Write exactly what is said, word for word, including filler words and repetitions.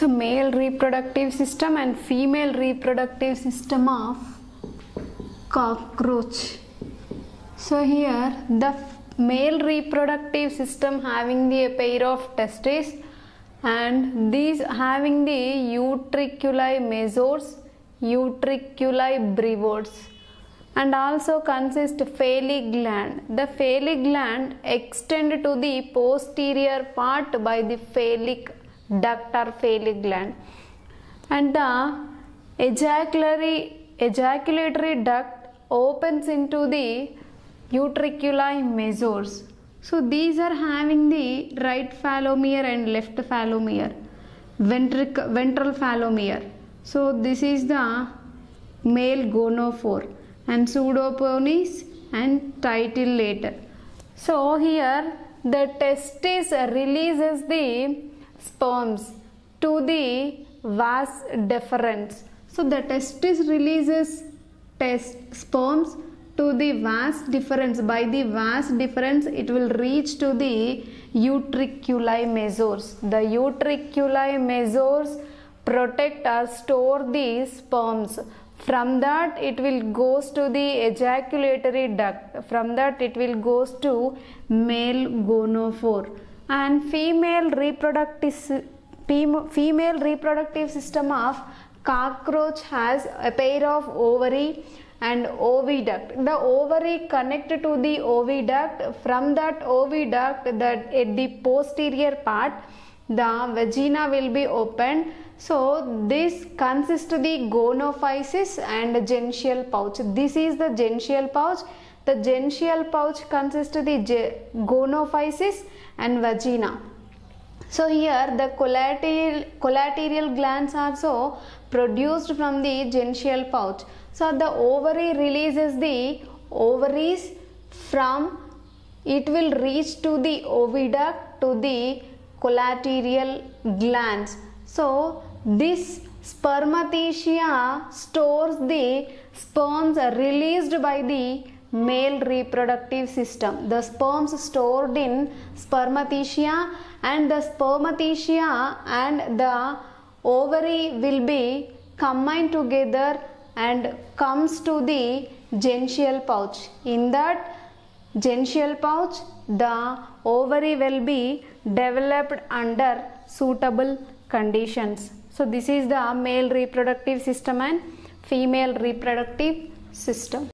So male reproductive system and female reproductive system of cockroach. So here the male reproductive system having the pair of testes and these having the utriculi majors, utriculi brevis, and also consist phallic gland. The phallic gland extend to the posterior part by the phallic duct or phallic gland, and the ejaculatory ejaculatory duct opens into the utriculi majors. So these are having the right phallomere and left phallomere, ventric ventral phallomere. So this is the male gonophore and pseudoponis and titillator. So here the testis releases the sperms to the vas deferens. So the testis releases test sperms to the vas deferens. By the vas deferens it will reach to the utriculi majors. The utriculi majors protect or store the sperms. From that it will goes to the ejaculatory duct. From that it will goes to male gonophore. And female reproductive female reproductive system of cockroach has a pair of ovary and oviduct. The ovary connect to the oviduct. From that oviduct, that at the posterior part, the vagina will be opened. So this consists of the gonophysis and genital pouch. This is the genital pouch. The genital pouch consists of the gonophysis and vagina. So here the collateral, collateral glands also produced from the genital pouch. So the ovary releases the ovaries. From it will reach to the oviduct to the collateral glands. So this spermathecia stores the sperms released by the male reproductive system. The sperms stored in spermathecia, and the spermathecia and the ovary will be combined together and comes to the genital pouch. In that genital pouch, the ovary will be developed under suitable conditions. So this is the male reproductive system and female reproductive system.